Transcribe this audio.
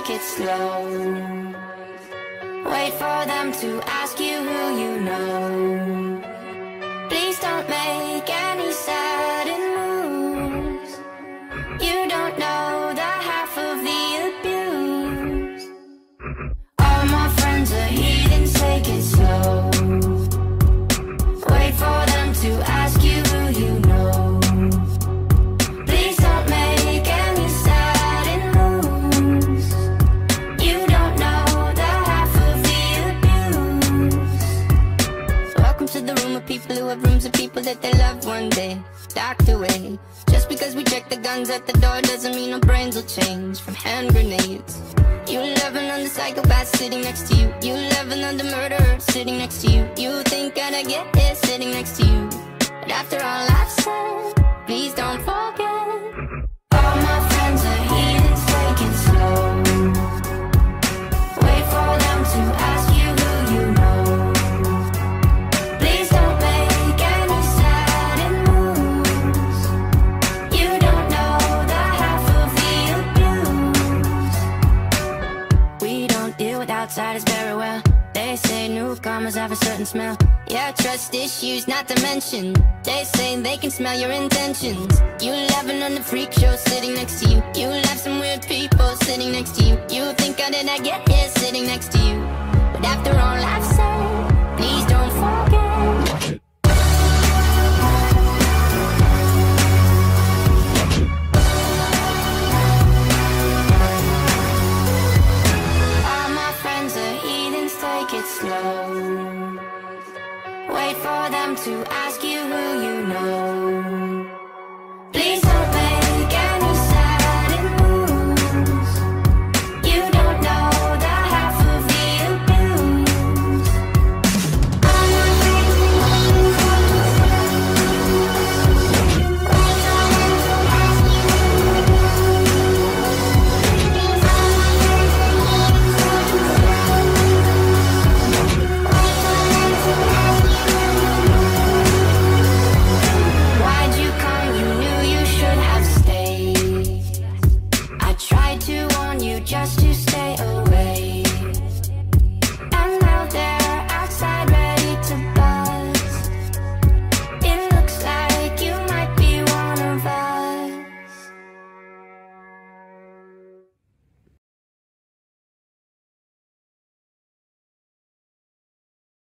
take it slow. Wait for them to ask you who you know. Please don't make any sudden moves. You don't know the half of the abuse. All my friends are heathens, take it slow. Wait for them to ask you who you know. Please don't make any sudden moves. You don't know the half of the abuse. Welcome to the room of people who have rooms of people that they love one day docked away. Just because we check the guns at the door doesn't mean our brains will change from hand grenades. You love another psychopath sitting next to you. You love another murderer sitting next to you. You think I'd get here sitting next to you. But after all I've said, please don't forget. All my friends are heathens, take it slow. Wait for them to ask you who you know. Please don't make any sudden moves. You don't know the half of the abuse. We don't deal with outsiders very well. They say newcomers have a certain smell. Yeah, trust issues not to mention. They say they can smell your intentions. You love another freak show sitting next to you. You love some weird people sitting next to you. You think how did I get here sitting next to you? But after all I've said, please don't forget.